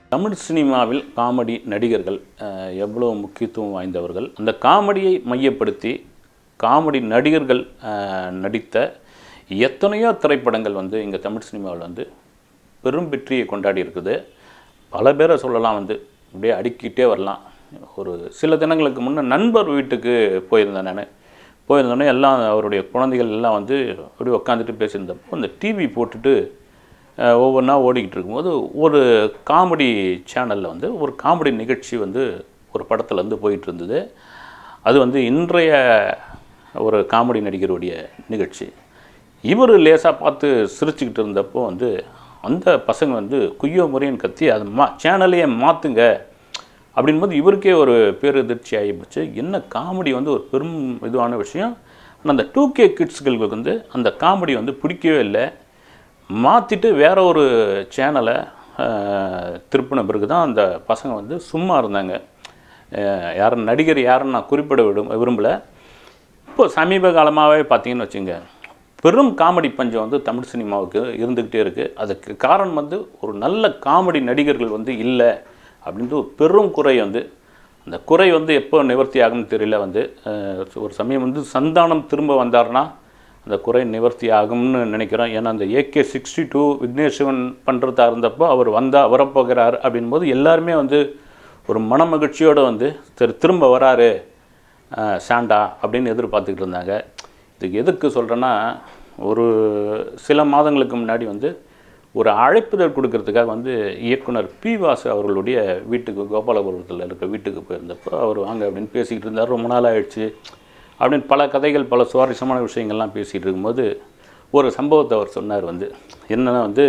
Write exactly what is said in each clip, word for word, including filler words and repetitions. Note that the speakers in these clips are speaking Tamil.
தமிழ் சினிமாவில் காமெடி நடிகர்கள் எவ்வளோ முக்கியத்துவம் வாய்ந்தவர்கள், அந்த காமெடியை மையப்படுத்தி காமெடி நடிகர்கள் நடித்த எத்தனையோ திரைப்படங்கள் வந்து இங்கே தமிழ் சினிமாவில் வந்து பெரும் வெற்றியை கொண்டாடி இருக்குது. பல பேரை சொல்லலாம், வந்து அப்படியே அடுக்கிட்டே வரலாம். ஒரு சில தினங்களுக்கு முன்னே நண்பர் வீட்டுக்கு போயிருந்தேன். நான் போயிருந்தோடனே எல்லாம் அவருடைய குழந்தைகள் எல்லாம் வந்து அப்படியே உட்காந்துட்டு பேசியிருந்தப்போ அந்த டிவி போட்டுட்டு ஒவ்வொன்றா ஓடிக்கிட்டு இருக்கும்போது ஒரு காமெடி சேனலில் வந்து ஒரு காமெடி நிகழ்ச்சி வந்து ஒரு படத்தில் வந்து போயிட்டு இருந்தது. அது வந்து இன்றைய ஒரு காமெடி நடிகருடைய நிகழ்ச்சி. இவர் லேசாக பார்த்து சிரிச்சுக்கிட்டு இருந்தப்போ வந்து அந்த பசங்க வந்து குய்யோ முறைன்னு கத்தி அது மா சேனலையே மாற்றுங்க அப்படின்போது இவருக்கே ஒரு பேரதிர்ச்சி ஆகிப்போச்சு. என்ன காமெடி வந்து ஒரு பெரும் இதுவான விஷயம். ஆனால் அந்த டூ கே கிட்ஸ்களுக்கு வந்து அந்த காமெடி வந்து பிடிக்கவே இல்லை. மாற்றிட்டு வேற ஒரு சேனலை திருப்பின பிறகு தான் அந்த பசங்க வந்து சும்மா இருந்தாங்க. யாரும் நடிகர் யாருன்னு நான் குறிப்பிட விடும் விரும்பலை. இப்போ சமீப காலமாகவே பார்த்தீங்கன்னு வச்சுங்க, பெரும் காமெடி பஞ்சம் வந்து தமிழ் சினிமாவுக்கு இருந்துக்கிட்டே இருக்குது. அதுக்கு காரணம் வந்து ஒரு நல்ல காமெடி நடிகர்கள் வந்து இல்லை அப்படின்ட்டு ஒரு பெரும் குறை வந்து, அந்த குறை வந்து எப்போ நிவர்த்தி ஆகும்னு தெரியல. வந்து ஒரு சமயம் வந்து சந்தானம் திரும்ப வந்தார்னா அந்த குறை நிவர்த்தி ஆகும்னு நினைக்கிறோம். ஏன்னா அந்த ஏகே சிக்ஸ்டி டூ விக்னேஸ்வரன் பண்ணுறதா இருந்தப்போ அவர் வந்தால் வரப்போகிறார் அப்படின்போது எல்லாருமே வந்து ஒரு மன மகிழ்ச்சியோடு வந்து சரி திரும்ப வராரு சாண்டா அப்படின்னு எதிர்பார்த்துக்கிட்டு இருந்தாங்க. இதுக்கு எதுக்கு சொல்கிறேன்னா, ஒரு சில மாதங்களுக்கு முன்னாடி வந்து ஒரு அழைப்புதல் கொடுக்கறதுக்காக வந்து இயக்குனர் பி வாசு அவர்களுடைய வீட்டுக்கு கோபாலபுரத்தில் இருக்க வீட்டுக்கு போயிருந்தப்போ அவர் வாங்க அப்படின்னு பேசிக்கிட்டு இருந்தார். ரொம்ப நாள் ஆயிடுச்சு அப்படின்னு பல கதைகள் பல சுவாரஸ்யமான விஷயங்கள்லாம் பேசிகிட்டு இருக்கும்போது ஒரு சம்பவத்தை அவர் சொன்னார். வந்து என்னென்னா வந்து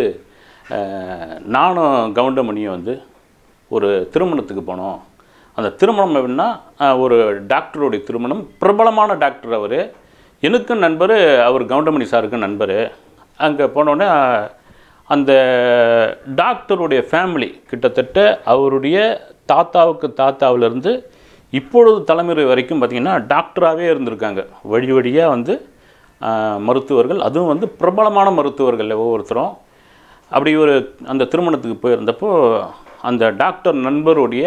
நானும் கவுண்டமணியும் வந்து ஒரு திருமணத்துக்கு போனோம். அந்த திருமணம் எப்படின்னா ஒரு டாக்டருடைய திருமணம், பிரபலமான டாக்டர் அவர், எனக்கும் நண்பர், அவர் கவுண்டமணி சாருக்கும் நண்பர். அங்கே போனோடனே அந்த டாக்டருடைய ஃபேமிலி கிட்டத்தட்ட அவருடைய தாத்தாவுக்கு தாத்தாவிலேருந்து இப்பொழுது தலைமுறை வரைக்கும் பார்த்திங்கன்னா டாக்டராகவே இருந்திருக்காங்க. வழி வழியாக வந்து மருத்துவர்கள், அதுவும் வந்து பிரபலமான மருத்துவர்கள் ஒவ்வொருத்தரும். அப்படி ஒரு அந்த திருமணத்துக்கு போயிருந்தப்போ அந்த டாக்டர் நண்பருடைய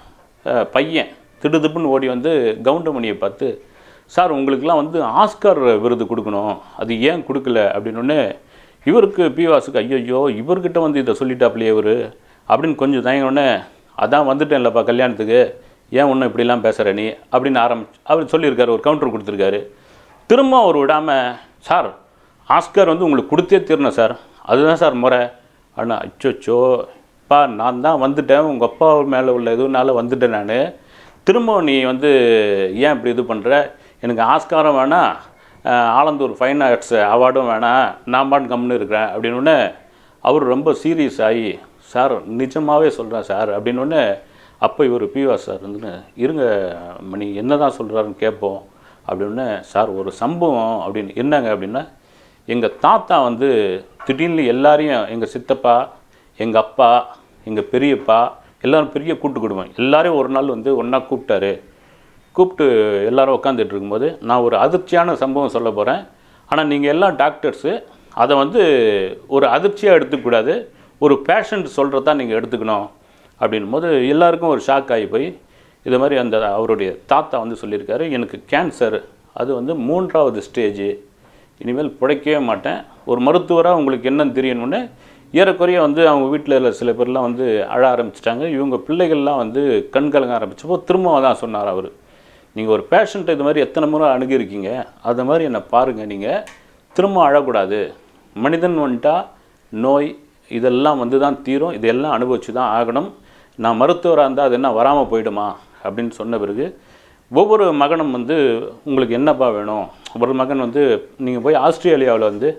பையன் திடுதுப்புன்னு ஓடி வந்து கவுண்டமணியை பார்த்து, சார் உங்களுக்கெல்லாம் வந்து ஆஸ்கார் விருது கொடுக்கணும், அது ஏன் கொடுக்கல அப்படின்னோடனே இவருக்கு பிவாசுக்கு ஐயோ இவர்கிட்ட வந்து இதை சொல்லிட்டாப்லையே இவர் அப்படின்னு கொஞ்சம் தயங்கினோடனே, அதான் வந்துட்டேன் இல்லைப்பா கல்யாணத்துக்கு, ஏன் ஒன்றும் இப்படிலாம் பேசுகிற நீ அப்படின்னு ஆரம்பிச்சு அவர் சொல்லியிருக்காரு. ஒரு கவுண்டர் கொடுத்துருக்காரு. திரும்ப அவர் விடாமல், சார் ஆஸ்கார் வந்து உங்களுக்கு கொடுத்தே தீரணும் சார், அதுதான் சார் முறை. ஆனால் அச்சோச்சோ பா நான் தான் வந்துட்டேன், உங்கள் அப்பா மேலே உள்ள இதுனால வந்துட்டேன் நான், திரும்ப நீ வந்து ஏன் இப்படி இது பண்ணுற, எனக்கு ஆஸ்காரம் வேணாம், ஆலந்தூர் ஃபைன் ஆர்ட்ஸ் அவார்டும் வேணாம், நான் பாட்டு கம்முன்னு இருக்கிறேன் அப்படின்னோடனே அவர் ரொம்ப சீரியஸ் ஆகி, சார் நிஜமாகவே சொல்கிறேன் சார் அப்படின்னோடனே அப்போ இவர் பிவாஸ் சார் வந்து இருங்க மணி என்ன தான் சொல்கிறாருன்னு கேட்போம் அப்படின்னு, சார் ஒரு சம்பவம் அப்படின்னு, என்னங்க அப்படின்னா எங்கள் தாத்தா வந்து திடீர்னு எல்லாரையும், எங்கள் சித்தப்பா, எங்கள் அப்பா, எங்கள் பெரியப்பா எல்லோரும் பெரிய கூட்டு குடும்பம் எல்லோரையும் ஒரு நாள் வந்து ஒன்றா கூப்பிட்டாரு. கூப்பிட்டு எல்லோரும் உட்காந்துட்டு இருக்கும்போது நான் ஒரு அதிர்ச்சியான சம்பவம் சொல்ல போகிறேன். ஆனால் நீங்கள் எல்லாம் டாக்டர்ஸு அதை வந்து ஒரு அதிர்ச்சியாக எடுத்துக்கூடாது, ஒரு பேஷண்ட் சொல்கிறதா நீங்கள் எடுத்துக்கணும் அப்படின் போது எல்லாருக்கும் ஒரு ஷாக் ஆகி போய், இது மாதிரி அந்த அவருடைய தாத்தா வந்து சொல்லியிருக்காரு, எனக்கு கேன்சர், அது வந்து மூன்றாவது ஸ்டேஜ், இனிமேல் பிழைக்கவே மாட்டேன், ஒரு மருத்துவராக உங்களுக்கு என்னன்னு தெரியணுன்னு ஏறக்குறைய வந்து அவங்க வீட்டில் சில பேர்லாம் வந்து அழ ஆரம்பிச்சிட்டாங்க. இவங்க பிள்ளைகள்லாம் வந்து கண்கலங்க ஆரம்பிச்சப்போ திரும்ப தான் சொன்னார் அவர், நீங்கள் ஒரு பேஷண்ட்டை இது மாதிரி எத்தனை முறை அணுகிருக்கீங்க, அது மாதிரி என்னை பாருங்கள், நீங்கள் திரும்ப அழக்கூடாது, மனிதன் வந்துட்டா நோய் இதெல்லாம் வந்து தான் தீரும், இதெல்லாம் அனுபவிச்சு தான் ஆகணும், நான் மருத்துவராக இருந்தால் அது என்ன வராமல் போயிடுமா அப்படின்னு சொன்ன பிறகு ஒவ்வொரு மகனும் வந்து உங்களுக்கு என்னப்பா வேணும், ஒரு மகன் வந்து நீங்கள் போய் ஆஸ்திரேலியாவில் வந்து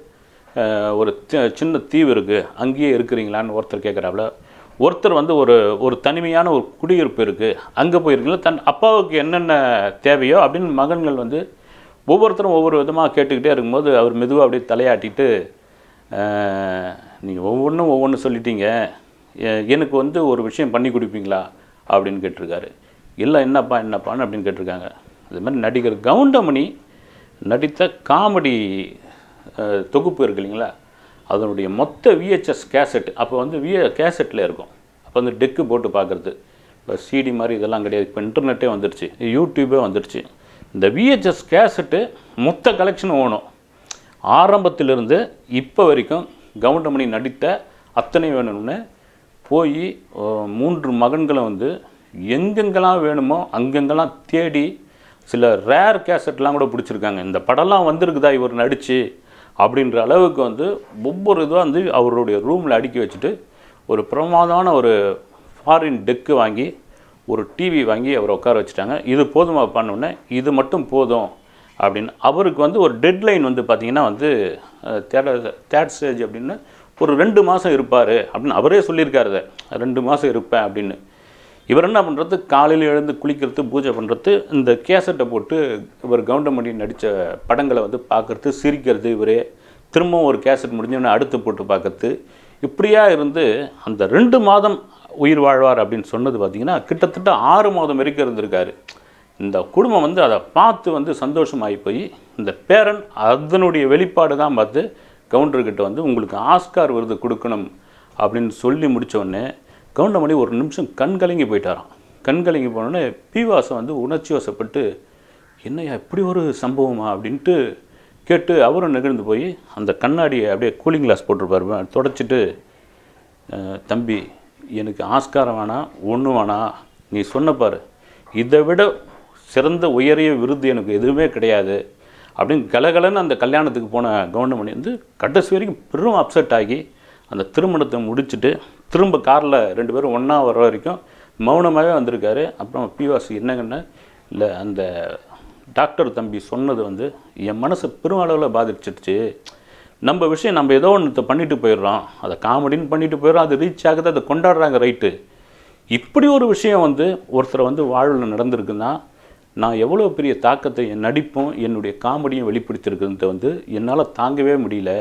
ஒரு சின்ன தீவு இருக்குது அங்கேயே இருக்கிறீங்களான்னு ஒருத்தர் கேட்குறாப்புல, ஒருத்தர் வந்து ஒரு ஒரு தனிமையான ஒரு குடியிருப்பு இருக்குது அங்கே போயிருக்கீங்களா, தன் அப்பாவுக்கு என்னென்ன தேவையோ அப்படின்னு மகன்கள் வந்து ஒவ்வொருத்தரும் ஒவ்வொரு விதமாக கேட்டுக்கிட்டே இருக்கும்போது அவர் மெதுவாக அப்படியே தலையாட்டிட்டு, நீங்கள் ஒவ்வொன்றும் ஒவ்வொன்று சொல்லிட்டீங்க, எனக்கு வந்து ஒரு விஷயம் பண்ணி கொடுப்பீங்களா அப்படின்னு கேட்டிருக்காரு. இல்லை என்னப்பா என்னப்பான்னு அப்படின்னு கேட்டிருக்காங்க. அது மாதிரி நடிகர் கவுண்டமணி நடித்த காமெடி தொகுப்பு இருக்கு இல்லைங்களா, அதனுடைய மொத்த விஹெச்எஸ் கேசட் அப்போ வந்து விஏ கேசட்டில் இருக்கும். அப்போ வந்து டெக்கு போட்டு பார்க்குறது. இப்போ சிடி மாதிரி இதெல்லாம் கிடையாது, இப்போ இன்டர்நெட்டே வந்துடுச்சு, யூடியூபே வந்துடுச்சு. இந்த விஹெச்எஸ் கேசட்டு மொத்த கலெக்ஷன் வேணும். ஆரம்பத்திலிருந்து இப்போ வரைக்கும் கவுண்டமணி நடித்த அத்தனை வேணும்னு போய் மூன்று மகன்களை வந்து எங்கெங்கெல்லாம் வேணுமோ அங்கெங்கெல்லாம் தேடி சில ரேர் கேசட்லாம் கூட பிடிச்சிருக்காங்க. இந்த படம்லாம் வந்திருக்குதா இவர் நடித்து அப்படின்ற அளவுக்கு வந்து ஒவ்வொரு இதுவாக வந்து அவருடைய ரூமில் அடுக்கி வச்சுட்டு ஒரு பிரமாதமான ஒரு ஃபாரின் டெக்கு வாங்கி ஒரு டிவி வாங்கி அவரை உட்கார வச்சுட்டாங்க. இது போதுமா பண்ணோன்னே இது மட்டும் போதும் அப்படின்னு அவருக்கு வந்து ஒரு டெட்லைன் வந்து பார்த்திங்கன்னா வந்து தேர்ட் தேர்ட் ஸ்டேஜ் அப்படின்னு ஒரு ரெண்டு மாதம் இருப்பார் அப்படின்னு அவரே சொல்லியிருக்காரு. ரெண்டு மாதம் இருப்பேன் அப்படின்னு. இவர் என்ன பண்ணுறது, காலையில் எழுந்து குளிக்கிறது, பூஜை பண்ணுறது, இந்த கேசட்டை போட்டு இவர் கவுண்டமணி நடித்த படங்களை வந்து பார்க்குறது, சிரிக்கிறது, இவரே திரும்பவும் ஒரு கேசட் முடிஞ்சோடனே அடுத்து போட்டு பார்க்கறது, இப்படியா இருந்து அந்த ரெண்டு மாதம் உயிர் வாழ்வார் அப்படின்னு சொன்னது பார்த்திங்கன்னா கிட்டத்தட்ட ஆறு மாதம் வரைக்கும் இருந்திருக்காரு. இந்த குடும்பம் வந்து அதை பார்த்து வந்து சந்தோஷமாகி போய் இந்த பேரன் அதனுடைய வெளிப்பாடு தான் பார்த்து கவுண்டர்கிட்ட வந்து உங்களுக்கு ஆஸ்கார் விருது கொடுக்கணும் அப்படின்னு சொல்லி முடித்தோடனே கவுண்டமணி ஒரு நிமிஷம் கண்கலங்கி போயிட்டாராம். கண்கலங்கி போனோடனே பீவாசம் வந்து உணர்ச்சி வசப்பட்டு என்னையா இப்படி ஒரு சம்பவமா அப்படின்ட்டு கேட்டு அவரும் நெகிழ்ந்து போய் அந்த கண்ணாடியை அப்படியே கூலிங் கிளாஸ் போட்டிருப்பாரு தொடச்சிட்டு, தம்பி எனக்கு ஆஸ்காரம் வேணாம், ஒன்றும் வேணாம், நீ சொன்னப்பார் இதை விட சிறந்த உயரிய விருது எனக்கு எதுவுமே கிடையாது அப்படின்னு கலகலன்னு அந்த கல்யாணத்துக்கு போன கவுண்டமணி வந்து கடைசி வரைக்கும் பெரும் அப்செட் ஆகி அந்த திருமணத்தை முடிச்சுட்டு திரும்ப காரில் ரெண்டு பேரும் ஒன்றா வர வரைக்கும் மௌனமாகவே வந்திருக்காரு. அப்புறம் பிவாசி என்னங்கன்னா, இல்லை அந்த டாக்டர் தம்பி சொன்னது வந்து என் மனசை பெரும் அளவில் பாதிச்சிடுச்சு. நம்ம விஷயம் நம்ம ஏதோ ஒன்று பண்ணிட்டு போயிடுறோம், அதை காமெடின்னு பண்ணிட்டு போயிடுறோம், அது ரீச் ஆகுது, அதை கொண்டாடுறாங்க, ரைட்டு. இப்படி ஒரு விஷயம் வந்து ஒருத்தரை வந்து வாழ்வில் நடந்திருக்குன்னா நான் எவ்வளோ பெரிய தாக்கத்தை என் நடிப்பும் என்னுடைய காமெடியும் வெளிப்படுத்தியிருக்குன்றத வந்து என்னால் தாங்கவே முடியல.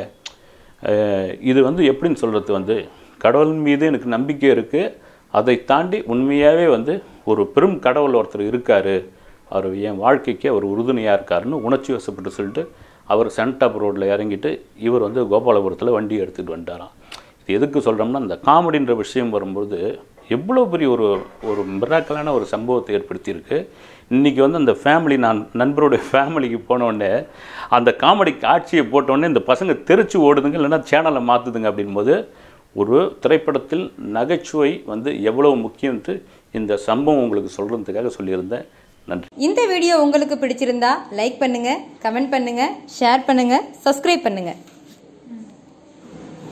இது வந்து எப்படின்னு சொல்கிறது, வந்து கடவுள் மீது எனக்கு நம்பிக்கை இருக்குது, அதை தாண்டி உண்மையாகவே வந்து ஒரு பெரும் கடவுள் ஒருத்தர் இருக்கார், அவர் என் வாழ்க்கைக்கு அவர் உறுதுணையாக இருக்காருன்னு உணர்ச்சி வசப்பட்டு சொல்லிட்டு அவர் சென்டாப் ரோட்டில் இறங்கிட்டு இவர் வந்து கோபாலபுரத்தில் வண்டி எடுத்துகிட்டு வந்துட்டாராம். இது எதுக்கு சொல்கிறோம்னா, இந்த காமெடின்ற விஷயம் வரும்போது எவ்வளோ பெரிய ஒரு ஒரு மிராக்கலான ஒரு சம்பவத்தை ஏற்படுத்தியிருக்கு. இன்றைக்கி வந்து அந்த ஃபேமிலி, நான் நண்பருடைய ஃபேமிலிக்கு போனோடனே அந்த காமெடி காட்சியை போட்டோடனே இந்த பசங்க தெரிச்சு ஓடுதுங்க, இல்லைன்னா சேனலை மாற்றுதுங்க. அப்படின்போது ஒரு திரைப்படத்தில் நகைச்சுவை வந்து எவ்வளோ முக்கியம்ட்டு இந்த சம்பவம் உங்களுக்கு சொல்கிறதுக்காக சொல்லியிருந்தேன். நன்றி. இந்த வீடியோ உங்களுக்கு பிடிச்சிருந்தா லைக் பண்ணுங்கள், கமெண்ட் பண்ணுங்கள், ஷேர் பண்ணுங்கள், சப்ஸ்கிரைப் பண்ணுங்கள்.